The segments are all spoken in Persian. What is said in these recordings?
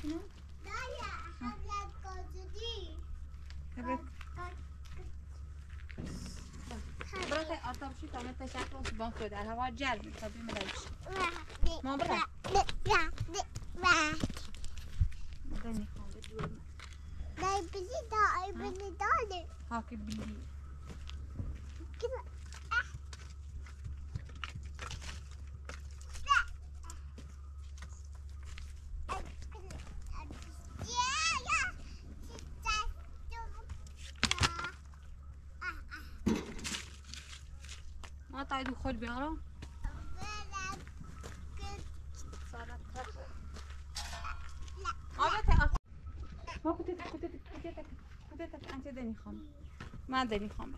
اینو؟ برای آتا بشی تا مت شکل واسه بانک رو در هوا جل می تا بیم روش ما برای دنی خان به جور من دای بلی دای بلی دای ها که بلی ما تایدو خود بیارم ما کتت انت دنی خان من دنی خان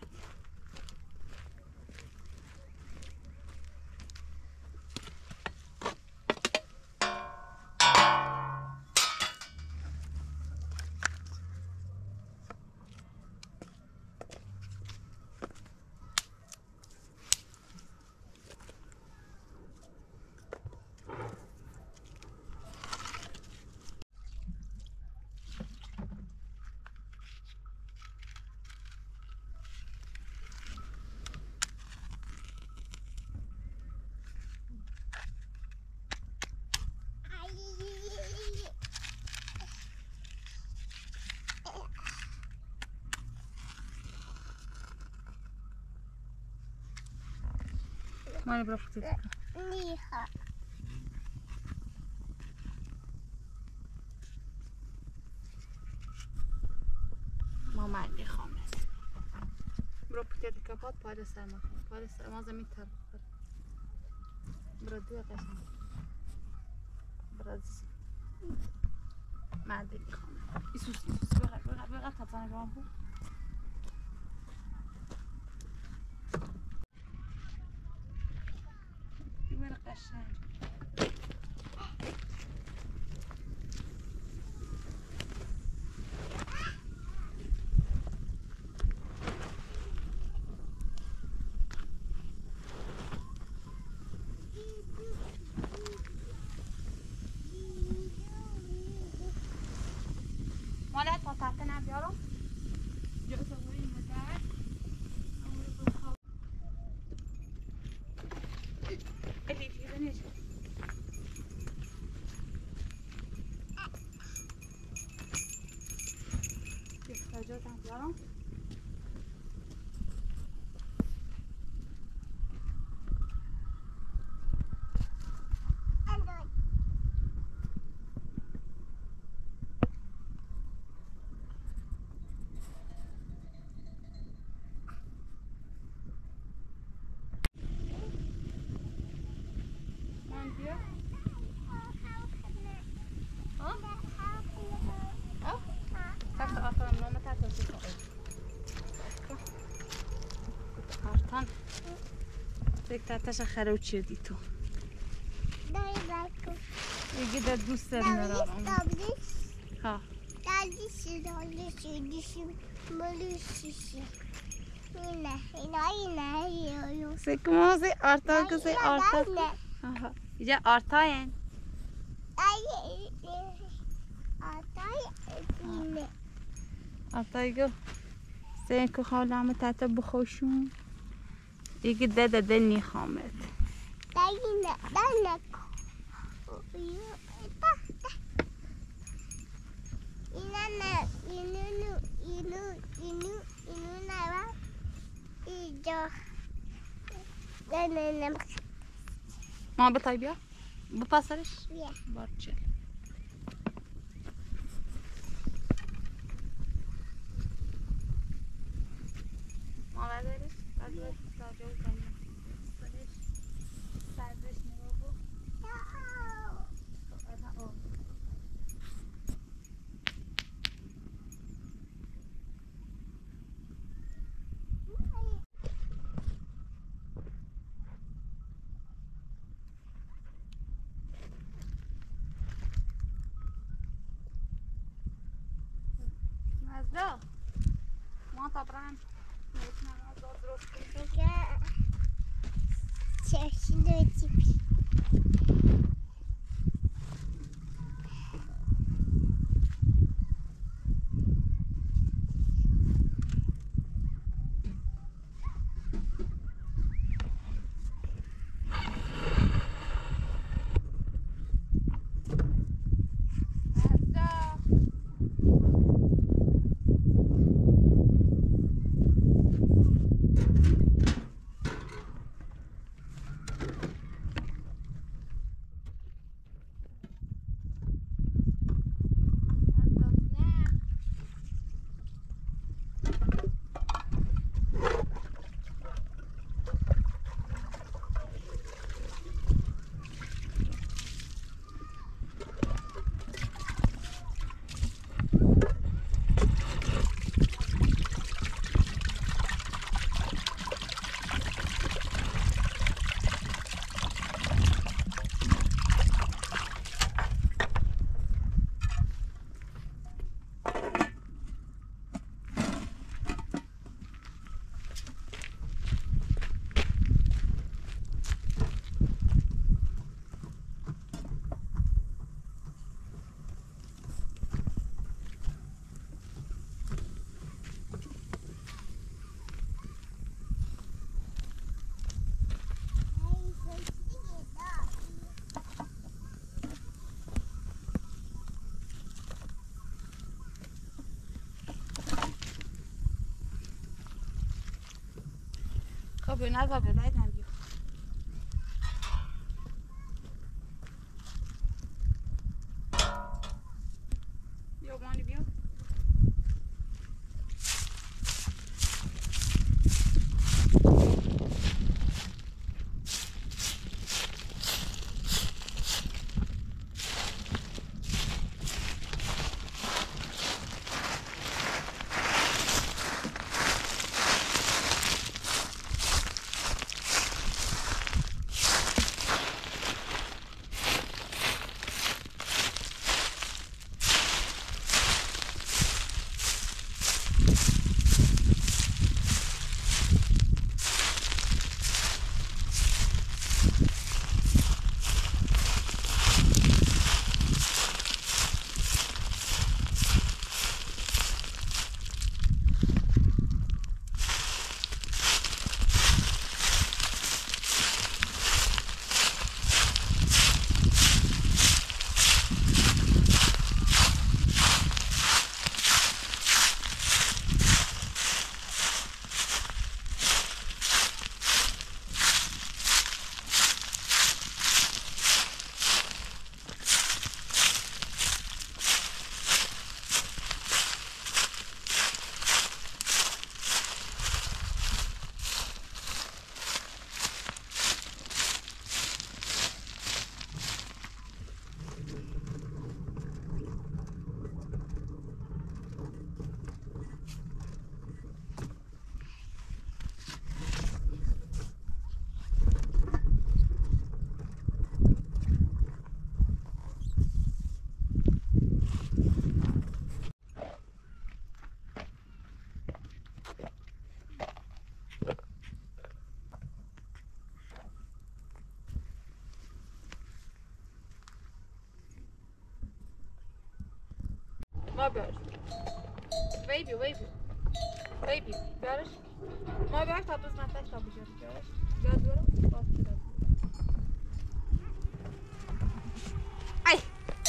مالی برو کتت نیخا ما مالی خام برو کتت کپات پاید سرما پاید سرما زمین تر برو دو قشنگ برو مالی خام ایسوس بقى تطلع جوابه ورق قشنگ مالت تا تحت نبیارم جوزه بوری مدر الی چیزه نیست اخراجات نبیارم تاتش خروچی دی تو دای باکو دیگه در دوست ندارم ها دادیش ملوشیشی اینا سکموزی آرتا کسی آرتا اینجا آرتاین آرتایگو سینکو خالم تاتا بخوشون دیگه داده دنی خامد داینه اینو ما بتای بیا بپسرش بیا بارچل ما بردارش بردارش ساجه و کنیم سردش نگاه مزدا ما طبعا چشیده. بیا نزا بیا باید هم بیا بیا مانی بیا ما بیارش بیبی بیارش ما بیارش تا دوست نتش تا بجارش بیارش بیارش باز بیارش ای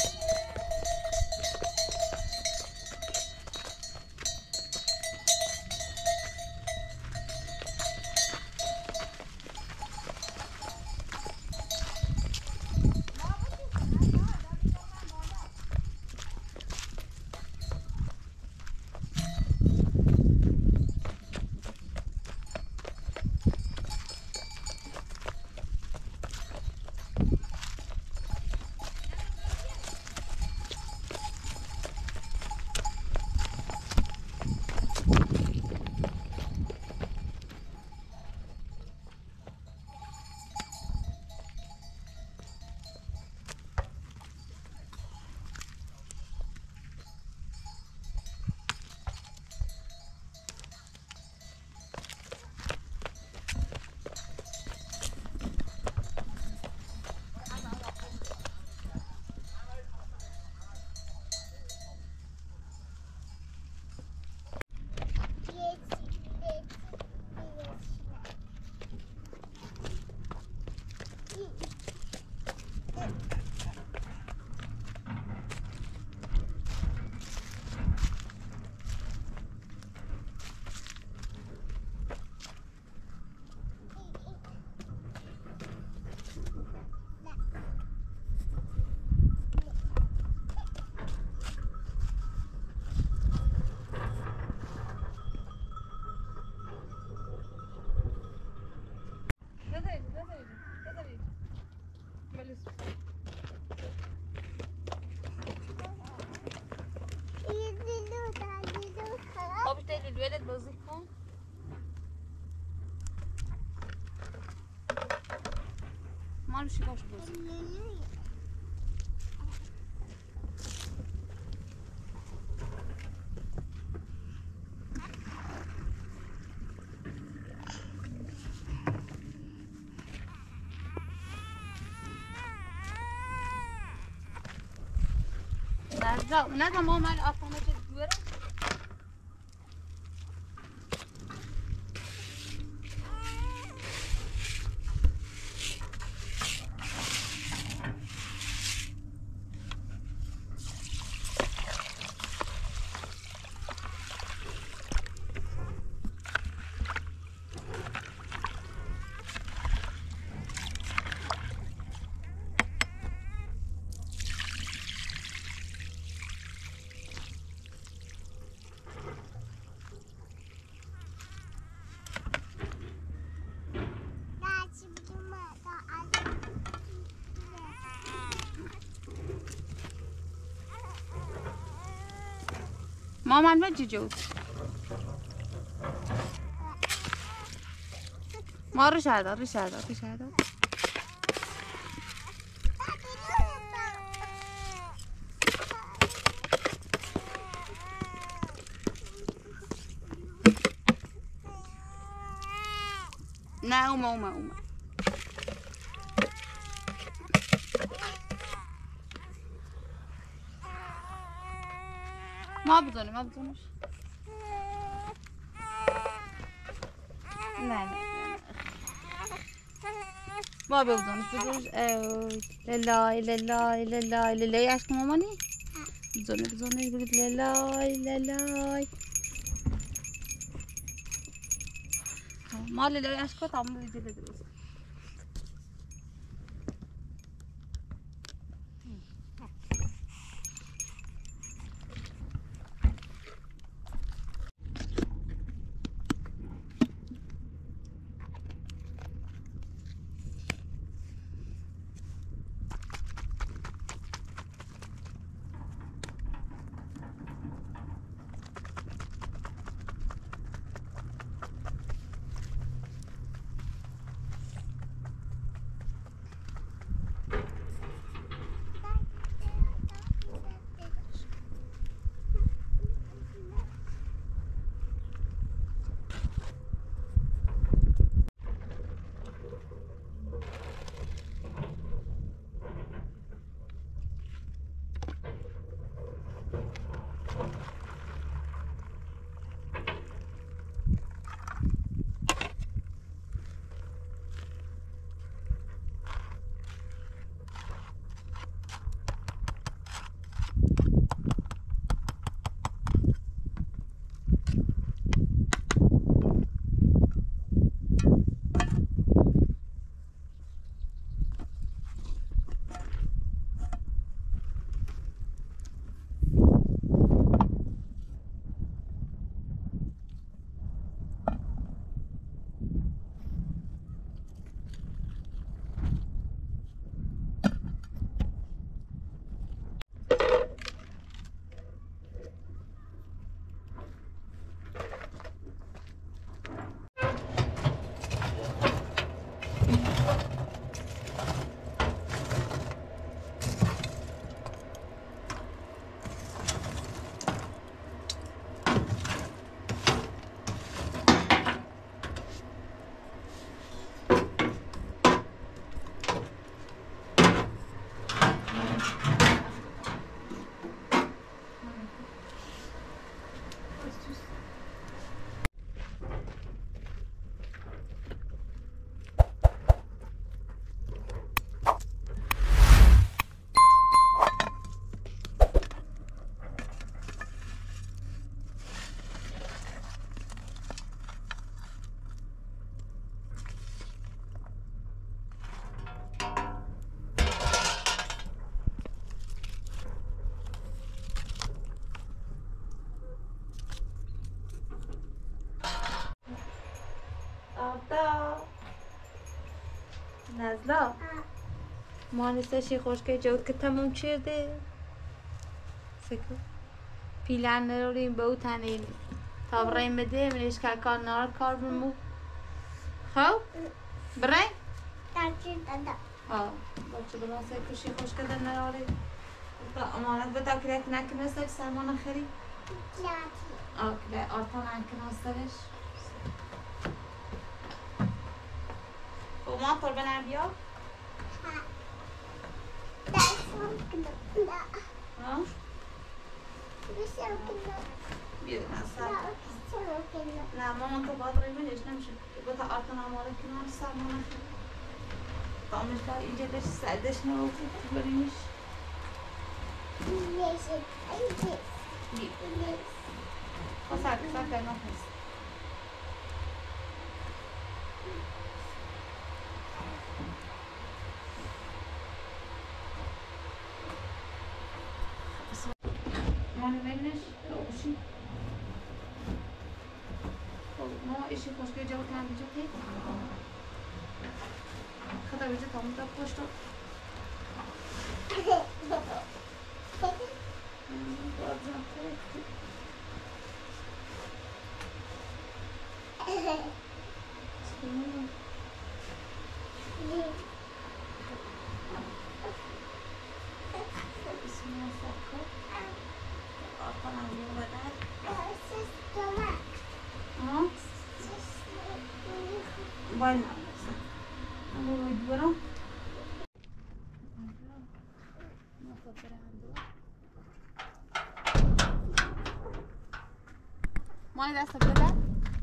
وبالتالي الولد بوظيفهم ما مش باش بوظيف نزا ما من آفانه چه دوره مامان وجه جوز ما رش هذا رش هذا رش هذا نه اومه ما بزنش نه ما بزنش لالای عشق مامانی بزنش بگید لالای ما لالای عشق تمام ویدیو درست نزلا ما نستشی خوشگه جود که تموم چرده سکو پیلن نروریم به او تنین تا بریم بده منش که کار نار کار بمو خب بریم تاچی دادا بچه بلا سکو شی خوشگه در نراری تا امانت به تا کرک نکنه سک سرمان خری کله آرتا نکنه استرش ما پر بنر بیا بیا نه مامان تو باید روی بهش نمیشه با تا آرتا نماره کنار سرمان خیلی دامش که اینجا داشت سردش نبود بریمش سرکر نخست منش اوشی ما ایشی خوشگه جاو کنم بیجا که خدا بیجا تامون تا پشت Bueno, muy bueno. مال دست بده.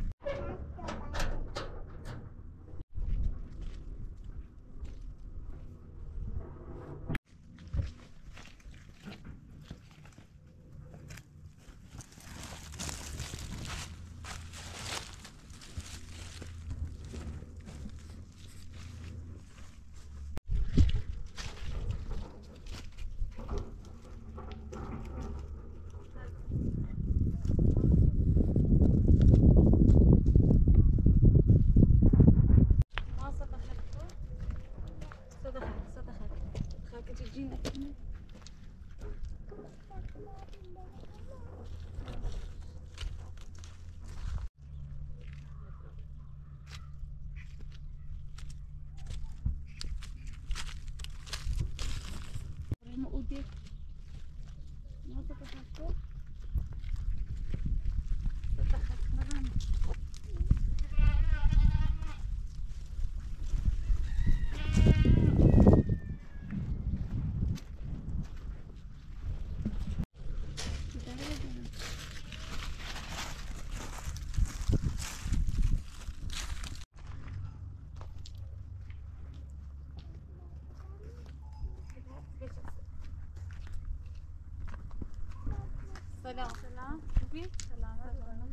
سلام سلام خوبی؟ سلامت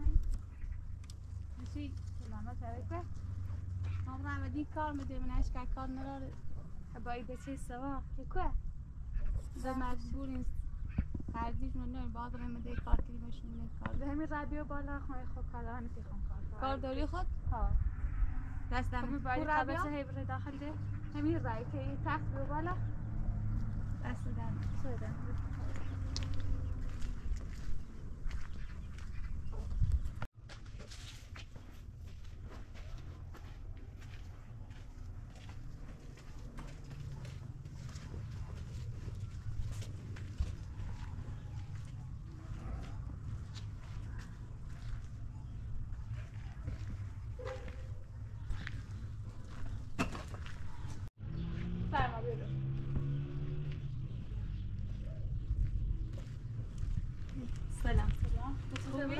ماشی سلامت علیکم ما عمدی کار میده من اشکال کار نداره باید بچه سوا بکوه زه مجبور نیست خرجیش من نمی باید میده کار کلیمشون نمی کار به همین رادیو بالا خواهی خود کار نمیخوام کار داری خود؟ ها دستم باید قبل هیبر داخل ده همین رای که تخت بیو بالا دست دارم شده سلام سلام خوبی؟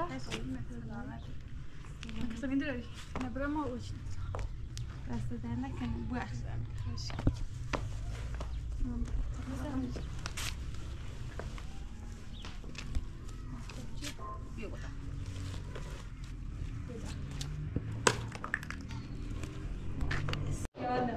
سلام داری؟ نبرم ما اوش دست در نکنم بخشم بیا بودم یالا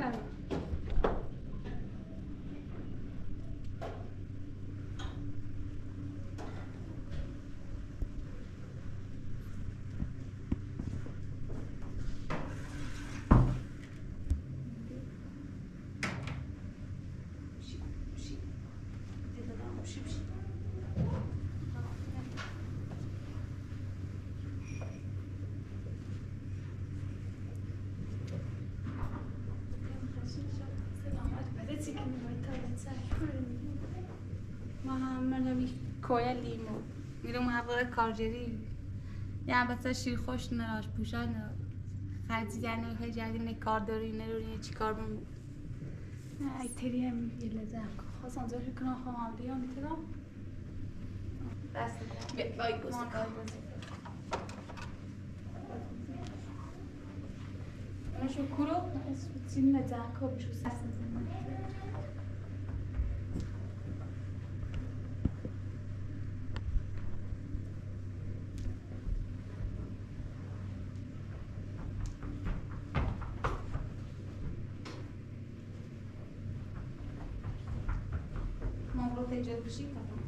ما هم کویلیم و میرم هوا کارجری یا بسا شیر خوش نراش پوشان خدیجه نه جدی نه کار داری نه چی کار بم نه ای تری هم یه لذت خواستم زوری کنم خواهم عملی هم میتونم دست بیا بای بوسه انا شو كورو اسمه زاكو بشو ساسن مبروك تجرب بشي طبعا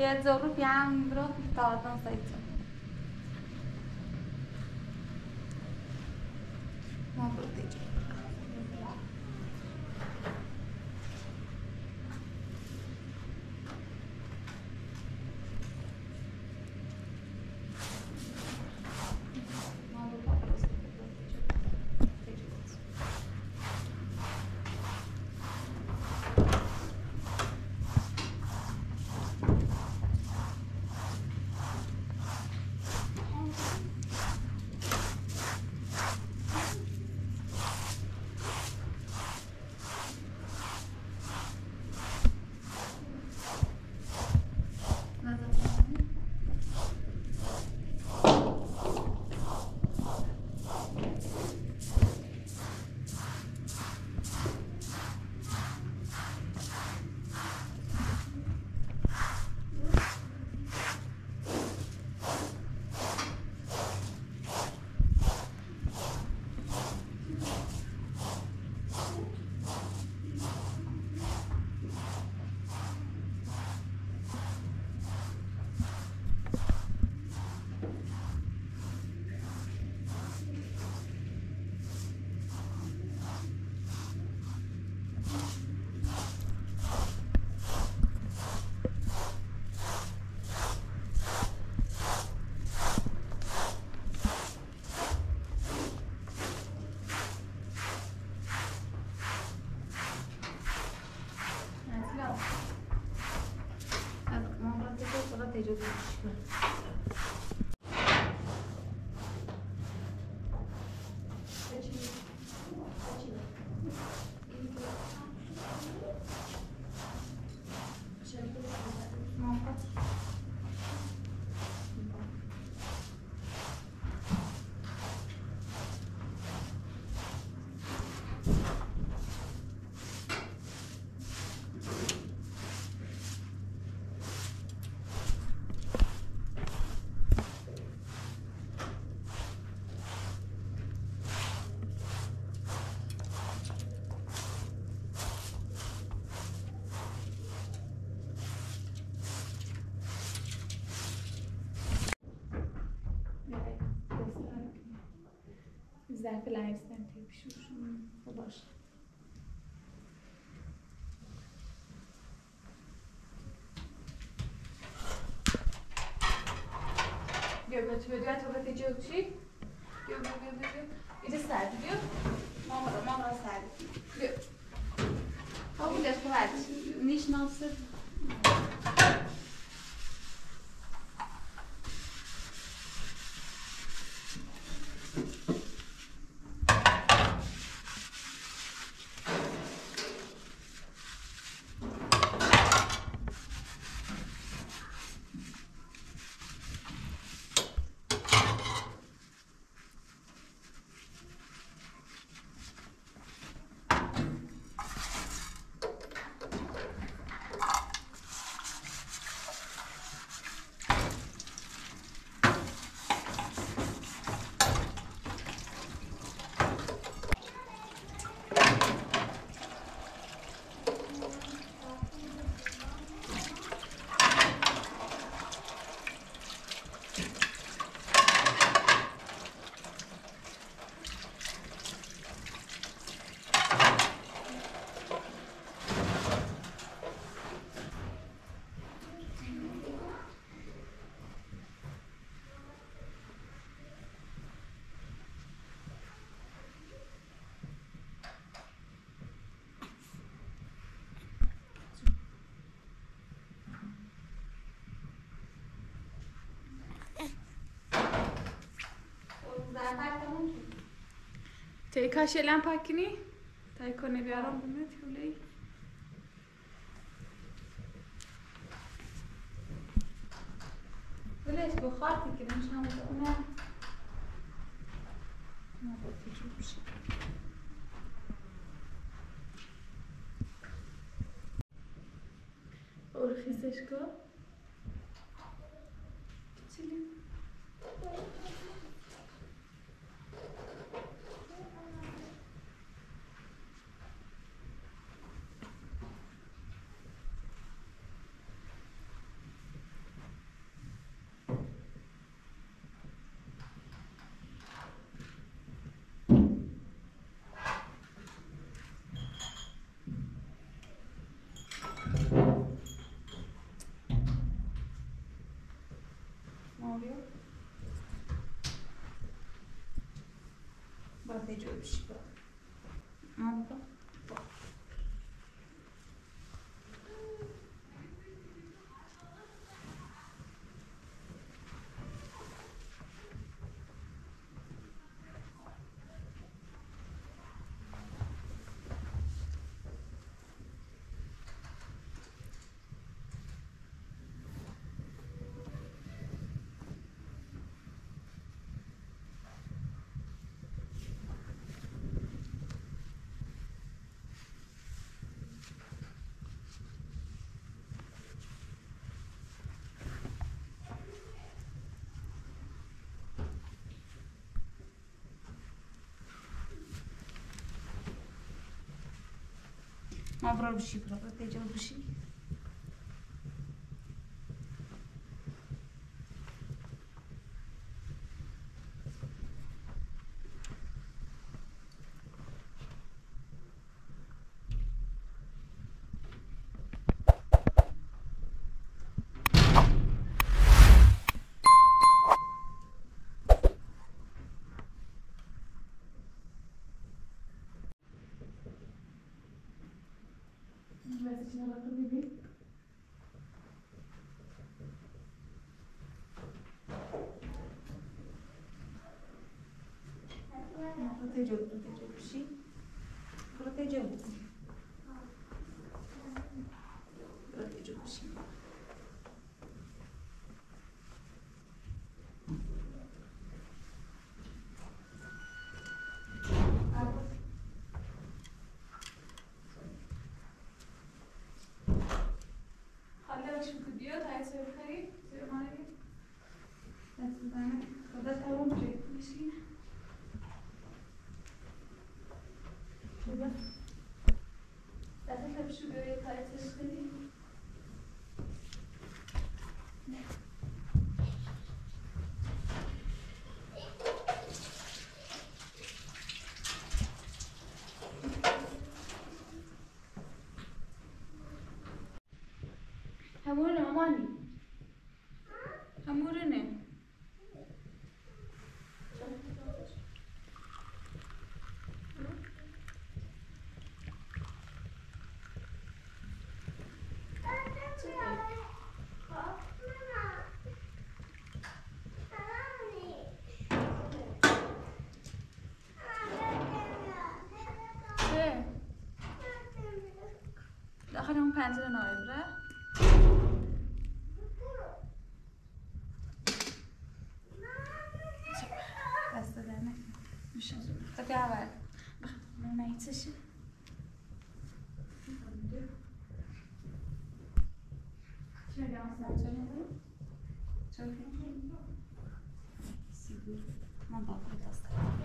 هي الظروف يا عم بروح بتاعتنا سايتها ما برديش ضعف العرسان بشوشون باشه بیا بیا تو بیا تو بیا جو چی بیا بیا بیا بیا اینجا سر بیا ماما سر بیا خب بیا تو نیش ناصر تای کاشلم پاکنی؟ تای کنه بیارم بمید حولی ولش بخواهد که نمیشه همون کنه ما با تجربه بشه ارخیزش کن چیلی؟ تجربه بشی ما برو ما برو بشی برو تجربه بشی تجربه بشی برو تجربه بشی برو تجربه بشی حالا باشیم که بیاد های سوی بخری سوی مانه دست بزنه خدا تمام جایی بشی شده دست تبشو بیایی های سوی بخری همونه مامانی همونه داخل اون پنجره نایبره دست دارنه میشه خیلی اول بخاطر نایتشه چه گام چه سیگور من داخل دست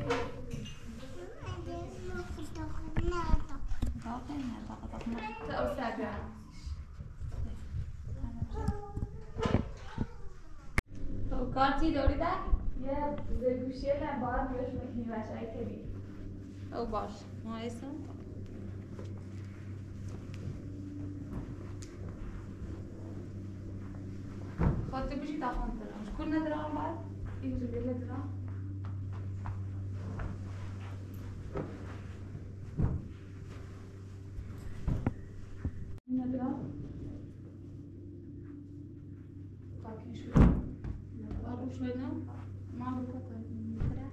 تو کارتی داری ده؟ یه زرگوشیه نه باید بیاش مکنی بچه های کبیر او باش ما ایسان خواهد بشی تا خواهد دارم کل ندارم باید؟ این جو بیله دارم ندارم تاکی شد ندارم شد نه ما بکن ندارم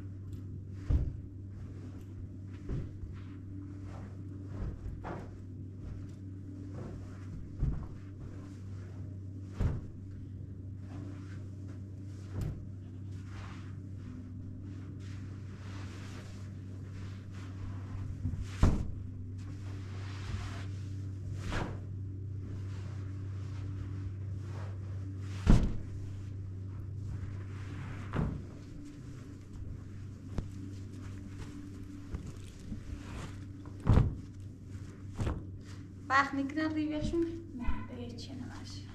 وقت میکنن ریویشون نه دیگه چی نماشه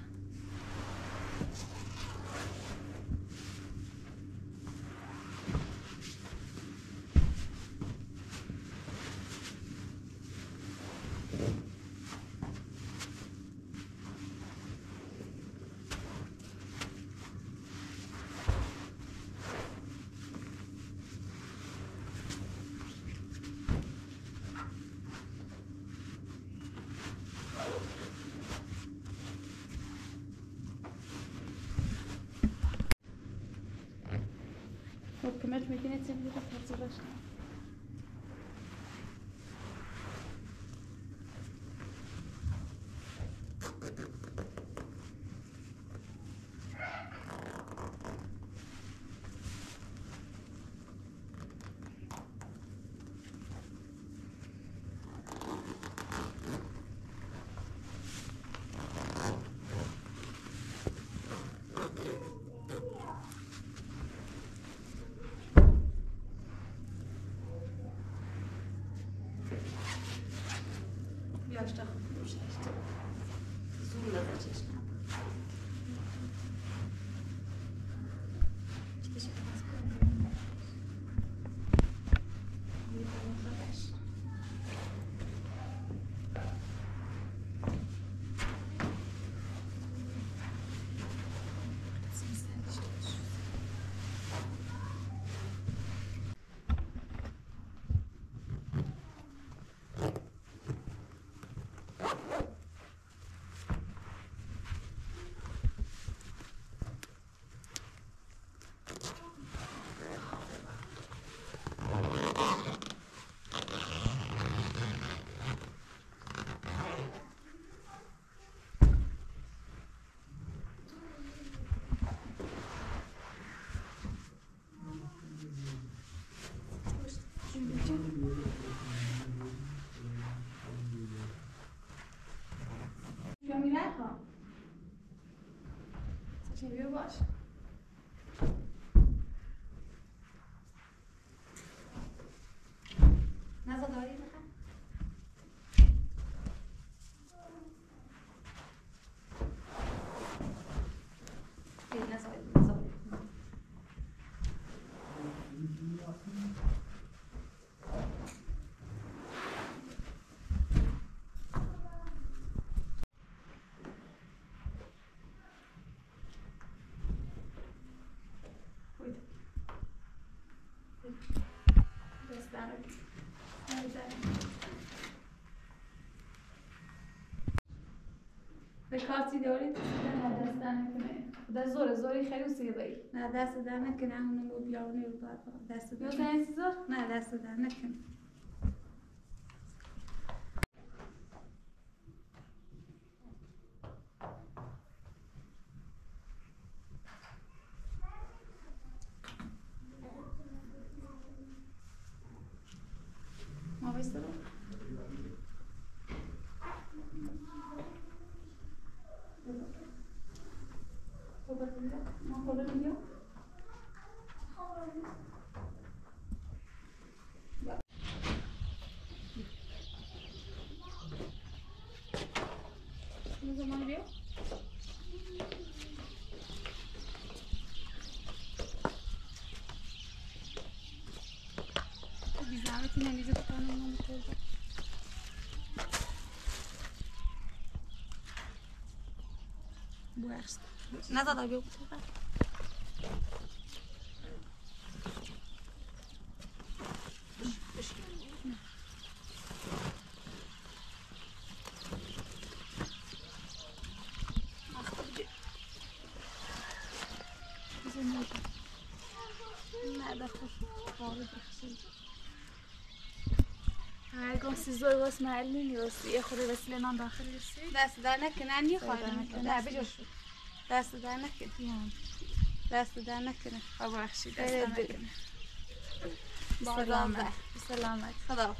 میکنه چه بیرون ترتیبش کنم. بیاش تا خود روش هشت زور داده چشم چشم باز کنم بیرون خودش میره ها چه بیو باش نزا داری بخن بید نزا به کارتی دارید نه دست در نکنه خدا زوری خیلی سیگه بایی نه دست در نکنه همونه بود بیارونه رو باید دست در نکنه نه دست در نکنه ما بایسته رو ما خدا بیا زمان بیا بی زحمتی نمیزه بکنم من بطور بوست نزد بیا بطور هرگاه سیزور واس محلی نیستی یه خورده وسیله نان داخل رسی دست در نکنه نخواهیم نه بجوش دست در نکنه دست در نکنه ببخشید دست در نکنه سلامت خدا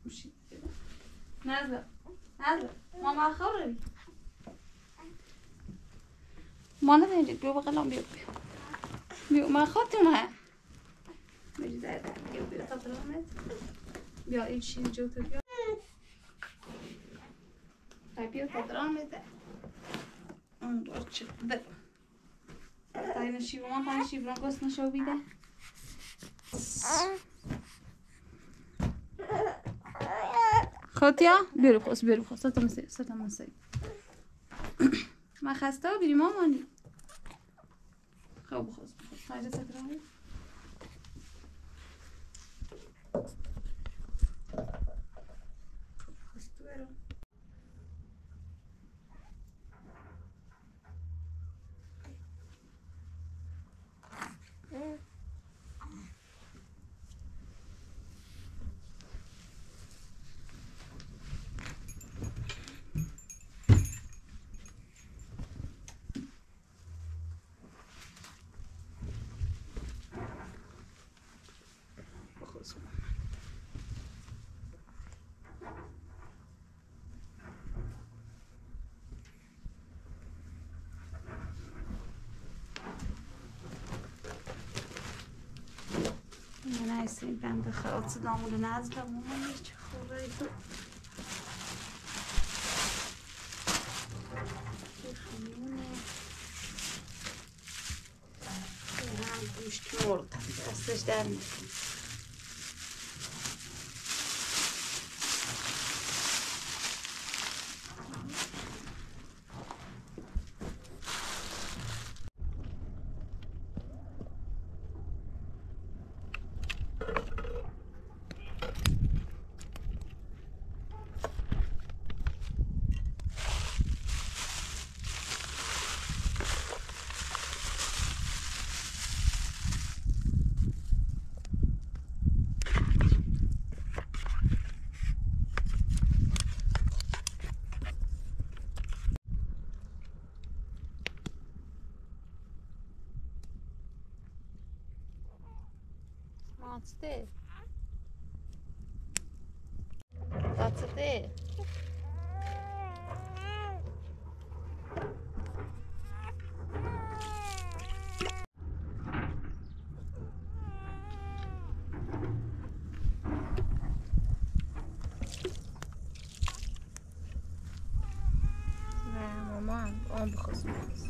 مشي نازلة ماما خوري ما نتنجد بيو بقلم بيو ما خاطمها بيجي ده بيو تطلعت بيو ايش شيء جوته بيو بيو تطلعت برشة ده تاينا شي ما تاينا شي برانكوس نشوف بيده خاطيا بيرو خاص ستا مسي ما خسته بیری مامانی خب خواست تاجه سترانی خواستو برو نایسی بنده خیلی صدامون نازده مامان چه خوبه تو خیونه هم گوشت مرد دستش در میکنه What's this? What's this? نه مامان آن بخواست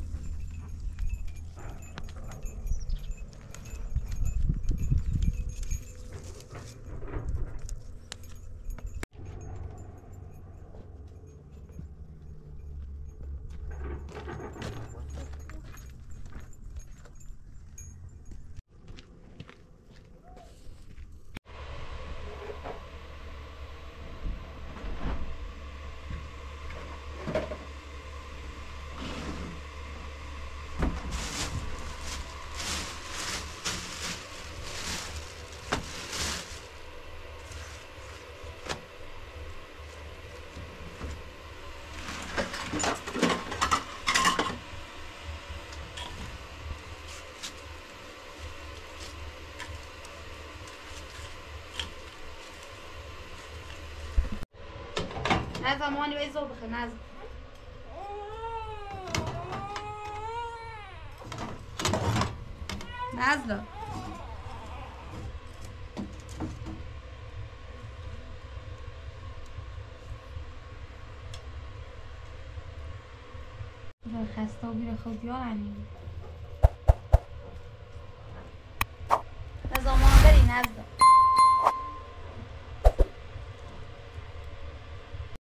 نازل مامانی باید زور بخیر نازل نازل خسته و بیره خود یارنی